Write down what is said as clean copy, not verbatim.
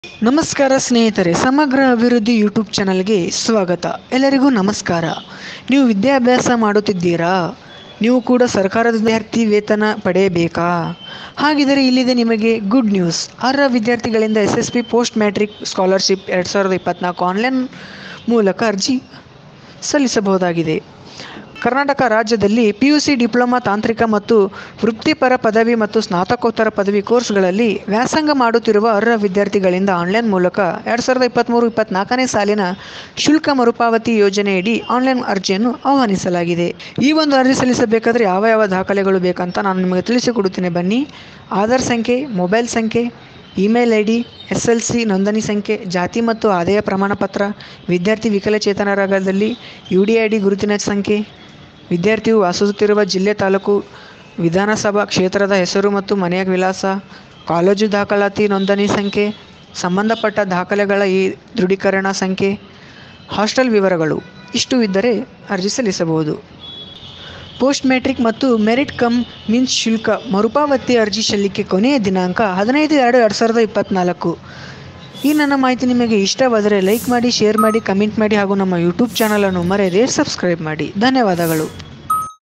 ನಮಸ್ಕಾರ ಸ್ನೇಹಿತರೆ, ಸಮಗ್ರ ಅಭಿವೃದ್ಧಿ ಯೂಟ್ಯೂಬ್ ಚಾನಲ್ಗೆ ಸ್ವಾಗತ. ಎಲ್ಲರಿಗೂ ನಮಸ್ಕಾರ. ನೀವು ವಿದ್ಯಾಭ್ಯಾಸ ಮಾಡುತ್ತಿದ್ದೀರಾ? ನೀವು ಕೂಡ ಸರ್ಕಾರದ ವಿದ್ಯಾರ್ಥಿ ವೇತನ ಪಡೆಯಬೇಕಾ? ಹಾಗಿದ್ದರೆ ಇಲ್ಲಿದೆ ನಿಮಗೆ ಗುಡ್ ನ್ಯೂಸ್. ಅರ್ಹ ವಿದ್ಯಾರ್ಥಿಗಳಿಂದ SSB post matric scholarship 2024 online ಮೂಲಕ ಅರ್ಜಿ ಸಲ್ಲಿಸಬಹುದಾಗಿದೆ. ಕರ್ನಾಟಕ ರಾಜ್ಯದಲ್ಲಿ PUC, ಡಿಪ್ಲೊಮಾ, ತಾಂತ್ರಿಕ ಮತ್ತು ವೃತ್ತಿಪರ ಪದವಿ ಮತ್ತು ಸ್ನಾತಕೋತ್ತರ ಪದವಿ ಕೋರ್ಸ್ಗಳಲ್ಲಿ ವ್ಯಾಸಂಗ ಮಾಡುತ್ತಿರುವ ಅರ್ಹ ವಿದ್ಯಾರ್ಥಿಗಳಿಂದ ಆನ್ಲೈನ್ ಮೂಲಕ 2023-24ನೇ ಸಾಲಿನ ಶುಲ್ಕ ಮರುಪಾವತಿ ಯೋಜನೆಯಡಿ ಆನ್ಲೈನ್ ಅರ್ಜಿಯನ್ನು ಆಹ್ವಾನಿಸಲಾಗಿದೆ. ಈ ಒಂದು ಅರ್ಜಿ ಸಲ್ಲಿಸಬೇಕಾದರೆ ಯಾವ ದಾಖಲೆಗಳು ಬೇಕಂತ ನಾನು ನಿಮಗೆ ತಿಳಿಸಿಕೊಡುತ್ತೇನೆ ಬನ್ನಿ. ಆಧಾರ್ ಸಂಖ್ಯೆ, ಮೊಬೈಲ್ ಸಂಖ್ಯೆ, ಇಮೇಲ್ ID, SLC ನೋಂದಣಿ ಸಂಖ್ಯೆ, ಜಾತಿ ಮತ್ತು ಆದಾಯ ಪ್ರಮಾಣ ಪತ್ರ, ವಿದ್ಯಾರ್ಥಿ ವಿಕಲಚೇತನರಾಗದಲ್ಲಿ UDID ಗುರುತಿನ ಸಂಖ್ಯೆ, ವಿದ್ಯಾರ್ಥಿಯು ವಾಸಿಸುತ್ತಿರುವ ಜಿಲ್ಲೆ, ತಾಲೂಕು, ವಿಧಾನಸಭಾ ಕ್ಷೇತ್ರದ ಹೆಸರು ಮತ್ತು ಮನೆಯ ವಿಳಾಸ, ಕಾಲೇಜು ದಾಖಲಾತಿ ನೋಂದಣಿ ಸಂಖ್ಯೆ, ಸಂಬಂಧಪಟ್ಟ ದಾಖಲೆಗಳ ಈ ದೃಢೀಕರಣ ಸಂಖ್ಯೆ, ಹಾಸ್ಟೆಲ್ ವಿವರಗಳು ಇಷ್ಟು ಇದ್ದರೆ ಅರ್ಜಿ ಸಲ್ಲಿಸಬಹುದು. ಪೋಸ್ಟ್ ಮ್ಯಾಟ್ರಿಕ್ ಮತ್ತು ಮೆರಿಟ್ ಕಮ್ ಮೀನ್ಸ್ ಶುಲ್ಕ ಮರುಪಾವತಿ ಅರ್ಜಿ ಸಲ್ಲಿಕೆ ಕೊನೆಯ ದಿನಾಂಕ 15/2/2024. ಈ ನನ್ನ ಮಾಹಿತಿ ನಿಮಗೆ ಇಷ್ಟವಾದರೆ ಲೈಕ್ ಮಾಡಿ, ಶೇರ್ ಮಾಡಿ, ಕಮೆಂಟ್ ಮಾಡಿ ಹಾಗೂ ನಮ್ಮ ಯೂಟ್ಯೂಬ್ ಚಾನಲನ್ನು ಮರೆಯದೇ ಸಬ್ಸ್ಕ್ರೈಬ್ ಮಾಡಿ. ಧನ್ಯವಾದಗಳು.